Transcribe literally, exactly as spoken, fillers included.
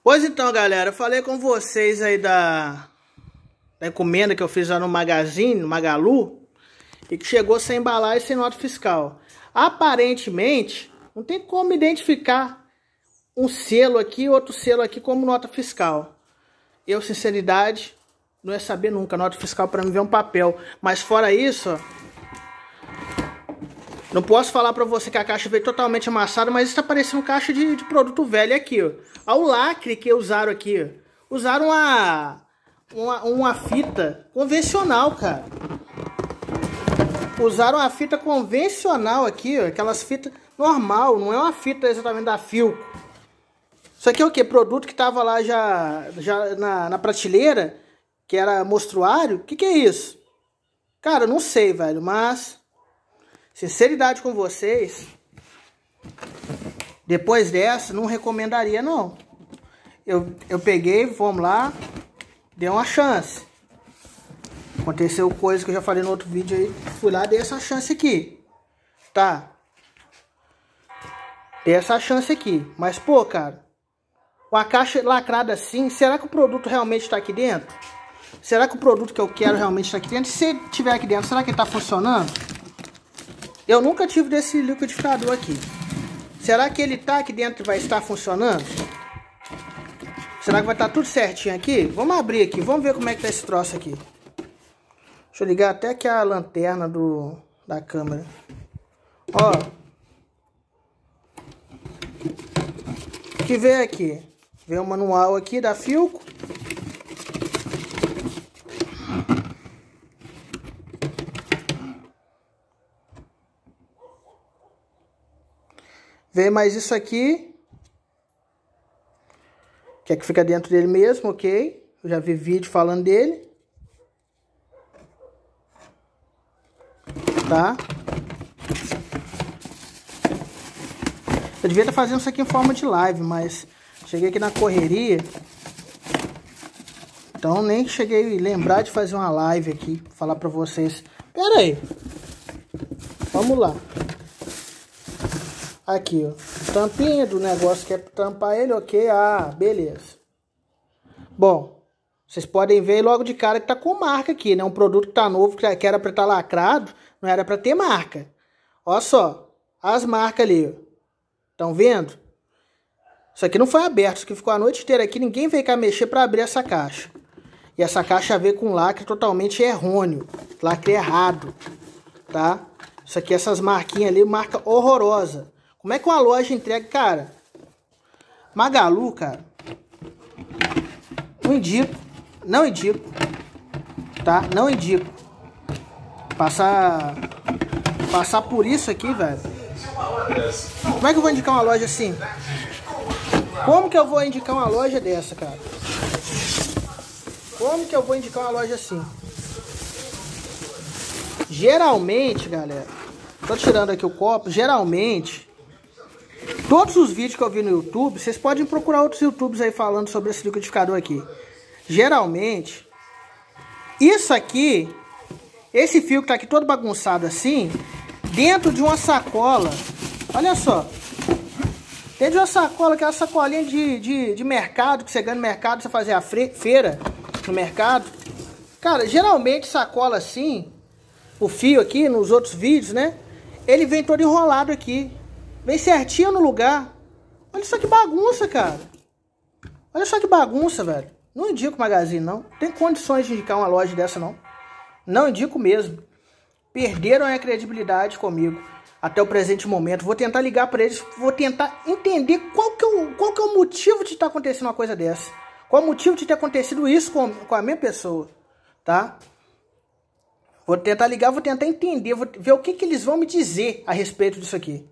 Pois então, galera, eu falei com vocês aí da, da encomenda que eu fiz lá no Magazine, no Magalu, e que chegou sem embalagem e sem nota fiscal. Aparentemente, não tem como identificar um selo aqui e outro selo aqui como nota fiscal. Eu, sinceridade, não ia saber nunca. Nota fiscal para mim ver um papel. Mas fora isso, ó, não posso falar para você que a caixa veio totalmente amassada, mas isso tá parecendo caixa de, de produto velho aqui, ó. Olha o lacre que usaram aqui, ó. Usaram uma, uma, uma fita convencional, cara. Usaram uma fita convencional aqui, ó. Aquelas fitas normal, não é uma fita exatamente da Philco. Isso aqui é o que? Produto que tava lá já, já na, na prateleira, que era mostruário. O que que é isso? Cara, eu não sei, velho, mas... sinceridade com vocês, depois dessa, não recomendaria, não. Eu, eu peguei, vamos lá, dei uma chance. Aconteceu coisa que eu já falei no outro vídeo aí, fui lá, dei essa chance aqui. Tá? Dei essa chance aqui. Mas, pô, cara, uma caixa lacrada assim, será que o produto realmente está aqui dentro? Será que o produto que eu quero realmente está aqui dentro? Se ele estiver aqui dentro, será que ele está funcionando? Eu nunca tive desse liquidificador aqui. Será que ele tá aqui dentro e vai estar funcionando? Será que vai estar tudo certinho aqui? Vamos abrir aqui, vamos ver como é que tá esse troço aqui. Deixa eu ligar até aqui a lanterna do, da câmera. Ó. O que veio aqui? Veio o manual aqui da Philco. Vem mais isso aqui, que é que fica dentro dele mesmo, ok? Eu já vi vídeo falando dele. Tá? Eu devia estar fazendo isso aqui em forma de live, mas cheguei aqui na correria. Então nem cheguei a lembrar de fazer uma live aqui, falar pra vocês. Pera aí. Vamos lá. Aqui, ó, tampinha do negócio que é tampar ele, ok? Ah, beleza. Bom, vocês podem ver logo de cara que tá com marca aqui, né? Um produto que tá novo, que era pra estar lacrado, não era pra ter marca. Olha só, as marcas ali, ó. Estão vendo? Isso aqui não foi aberto, isso aqui ficou a noite inteira aqui, ninguém veio cá mexer pra abrir essa caixa. E essa caixa veio com lacre totalmente errôneo, lacre errado, tá? Isso aqui, essas marquinhas ali, marca horrorosa. Como é que uma loja entrega, cara? Magalu, cara. Não indico. Não indico. Tá? Não indico. Passar... Passar por isso aqui, velho. Como é que eu vou indicar uma loja assim? Como que eu vou indicar uma loja dessa, cara? Como que eu vou indicar uma loja assim? Geralmente, galera... Tô tirando aqui o copo. Geralmente... todos os vídeos que eu vi no YouTube, vocês podem procurar outros YouTubers aí falando sobre esse liquidificador aqui. Geralmente, isso aqui, esse fio que tá aqui todo bagunçado assim, dentro de uma sacola, olha só, dentro de uma sacola, aquela sacolinha de, de, de mercado, que você ganha no mercado, você fazer a feira no mercado. Cara, geralmente sacola assim, o fio aqui, nos outros vídeos, né, ele vem todo enrolado aqui. Vem certinho no lugar. Olha só que bagunça, cara. Olha só que bagunça, velho. Não indico Magazine, não. Tem condições de indicar uma loja dessa, não. Não indico mesmo. Perderam a credibilidade comigo. Até o presente momento. Vou tentar ligar pra eles. Vou tentar entender qual que é o, qual que é o motivo de estar acontecendo uma coisa dessa. Qual o motivo de ter acontecido isso com, com a minha pessoa. Tá? Vou tentar ligar, vou tentar entender. Vou ver o que, que eles vão me dizer a respeito disso aqui.